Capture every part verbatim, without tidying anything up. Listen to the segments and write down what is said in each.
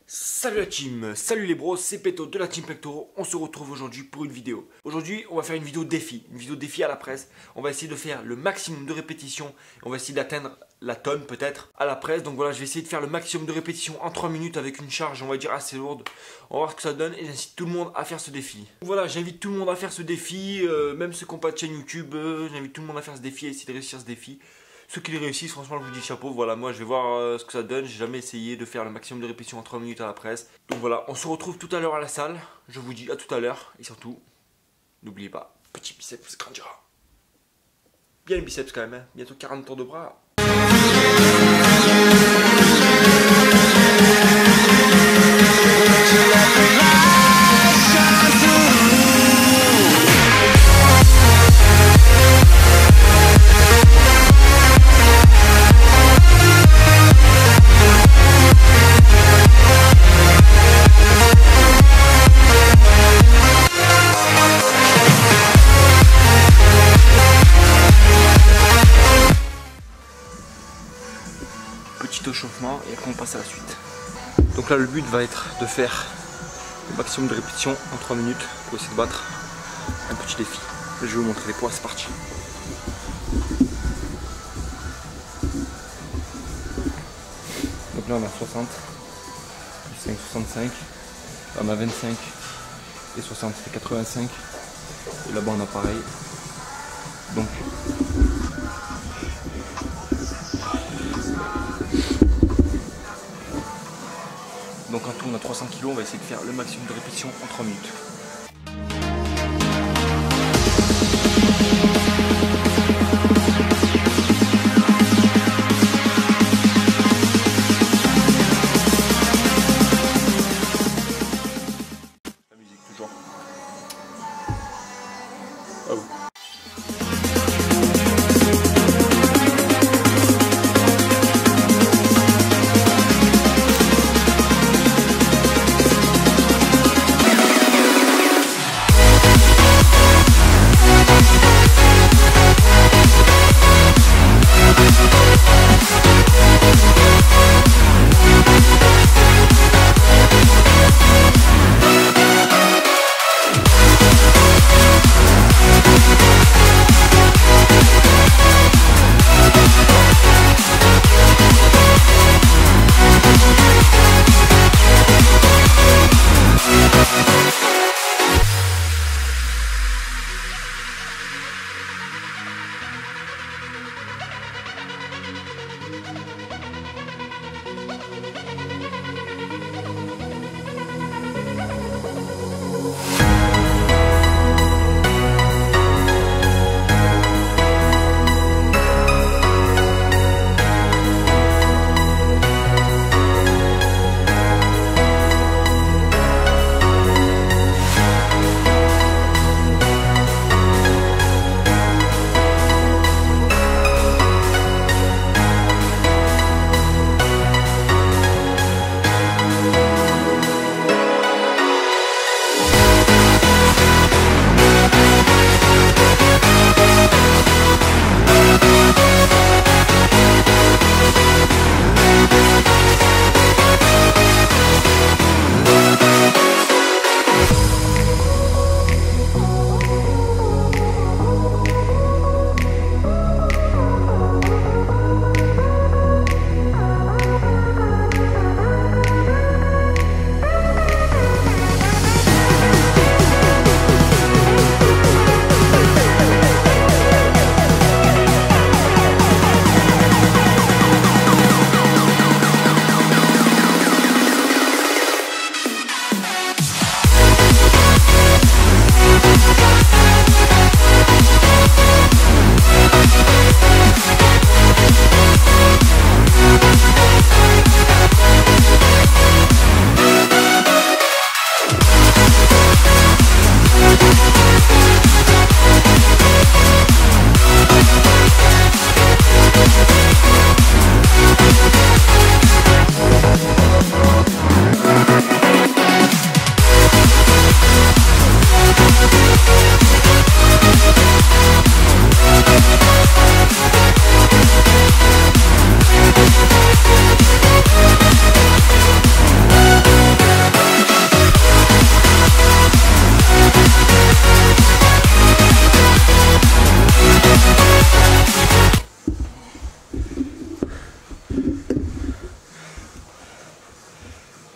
Salut la team, salut les bros, c'est Peto de la team Pectoro. On se retrouve aujourd'hui pour une vidéo. Aujourd'hui on va faire une vidéo défi, une vidéo défi à la presse. On va essayer de faire le maximum de répétitions. On va essayer d'atteindre la tonne peut-être à la presse. Donc voilà, je vais essayer de faire le maximum de répétitions en trois minutes avec une charge on va dire assez lourde. On va voir ce que ça donne et j'incite tout le monde à faire ce défi. Donc voilà, j'invite tout le monde à faire ce défi, euh, même ceux qui n'ont pas de chaîne YouTube, euh, j'invite tout le monde à faire ce défi et essayer de réussir ce défi. Ceux qui les réussissent, franchement, je vous dis chapeau. Voilà, moi, je vais voir euh, ce que ça donne. J'ai jamais essayé de faire le maximum de répétitions en trois minutes à la presse. Donc voilà, on se retrouve tout à l'heure à la salle. Je vous dis à tout à l'heure. Et surtout, n'oubliez pas, petit biceps grandira. Bien les biceps quand même, hein. Bientôt quarante tours de bras. Petit échauffement et après on passe à la suite. Donc là le but va être de faire le maximum de répétitions en trois minutes pour essayer de battre un petit défi. Je vais vous montrer les poids, c'est parti. Donc là on a soixante, plus cinq, soixante-cinq, là on a vingt-cinq et soixante, ça fait quatre-vingt-cinq. Et là-bas on a pareil. Donc Donc en tout on a trois cents kilos, on va essayer de faire le maximum de répétitions en trois minutes. La musique toujours. À vous.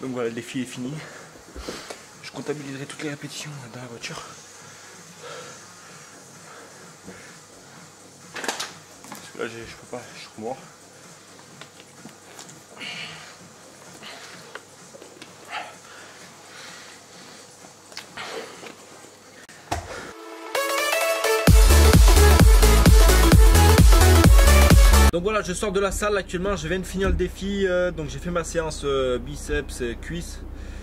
Donc voilà, le défi est fini. Je comptabiliserai toutes les répétitions dans la voiture. Parce que là, je peux pas, je suis mort. Donc voilà, je sors de la salle actuellement, je viens de finir le défi, euh, donc j'ai fait ma séance euh, biceps et cuisses.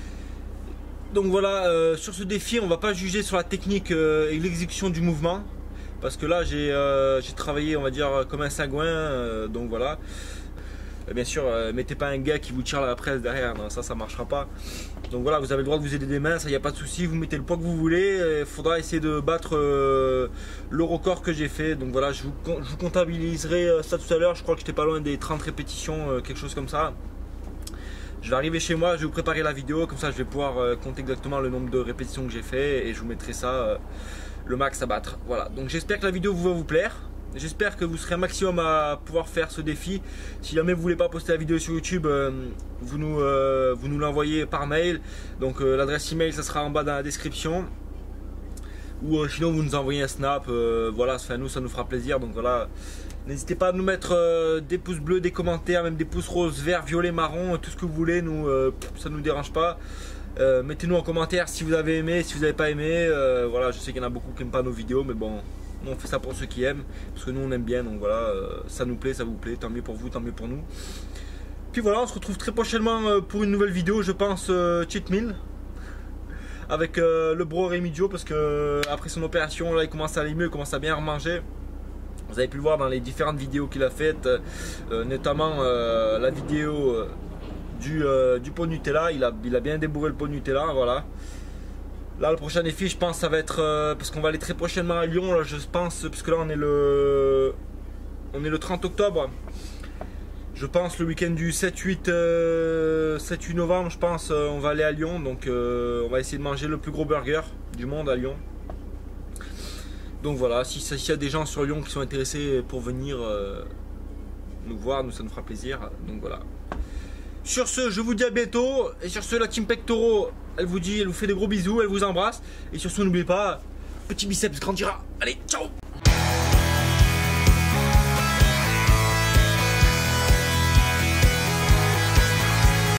Donc voilà, euh, sur ce défi, on va pas juger sur la technique euh, et l'exécution du mouvement, parce que là j'ai euh, j'ai travaillé, on va dire, comme un sagouin, euh, donc voilà. Et bien sûr, euh, mettez pas un gars qui vous tire la presse derrière, non, ça ça marchera pas. Donc voilà, vous avez le droit de vous aider des mains, ça y a pas de souci, vous mettez le poids que vous voulez. Il faudra essayer de battre euh, le record que j'ai fait. Donc voilà, je vous, je vous comptabiliserai ça tout à l'heure. Je crois que j'étais pas loin des trente répétitions, euh, quelque chose comme ça. Je vais arriver chez moi, je vais vous préparer la vidéo, comme ça je vais pouvoir euh, compter exactement le nombre de répétitions que j'ai fait et je vous mettrai ça euh, le max à battre. Voilà, donc j'espère que la vidéo va vous plaire. J'espère que vous serez un maximum à pouvoir faire ce défi. Si jamais vous voulez pas poster la vidéo sur YouTube, euh, vous nous, euh, vous nous l'envoyez par mail. Donc euh, l'adresse email, ça sera en bas dans la description. Ou euh, sinon vous nous envoyez un snap. Euh, voilà, enfin, nous ça nous fera plaisir. Donc voilà, n'hésitez pas à nous mettre euh, des pouces bleus, des commentaires, même des pouces roses, verts, violets, marron, tout ce que vous voulez. Nous, euh, ça nous dérange pas. Euh, Mettez-nous en commentaire si vous avez aimé, si vous n'avez pas aimé. Euh, voilà, je sais qu'il y en a beaucoup qui n'aiment pas nos vidéos, mais bon. On fait ça pour ceux qui aiment, parce que nous on aime bien, donc voilà, euh, ça nous plaît, ça vous plaît, tant mieux pour vous, tant mieux pour nous. Puis voilà, on se retrouve très prochainement euh, pour une nouvelle vidéo, je pense euh, cheat meal, avec euh, le bro Rémi Dio, parce que euh, après son opération, là il commence à aller mieux, il commence à bien remanger. Vous avez pu le voir dans les différentes vidéos qu'il a faites, euh, notamment euh, la vidéo euh, du, euh, du pot Nutella, il a, il a bien débourré le pot Nutella, voilà. Là le prochain défi je pense ça va être euh, parce qu'on va aller très prochainement à Lyon là, je pense, parce que là on est le on est le trente octobre. Je pense le week-end du sept huit novembre, je pense euh, on va aller à Lyon, donc euh, on va essayer de manger le plus gros burger du monde à Lyon. Donc voilà, si s'il y a des gens sur Lyon qui sont intéressés pour venir euh, nous voir, nous ça nous fera plaisir. Donc voilà. Sur ce, je vous dis à bientôt. Et sur ce, la team Pectoro, elle vous dit, elle vous fait des gros bisous, elle vous embrasse. Et sur ce, n'oubliez pas, petit biceps grandira. Allez, ciao!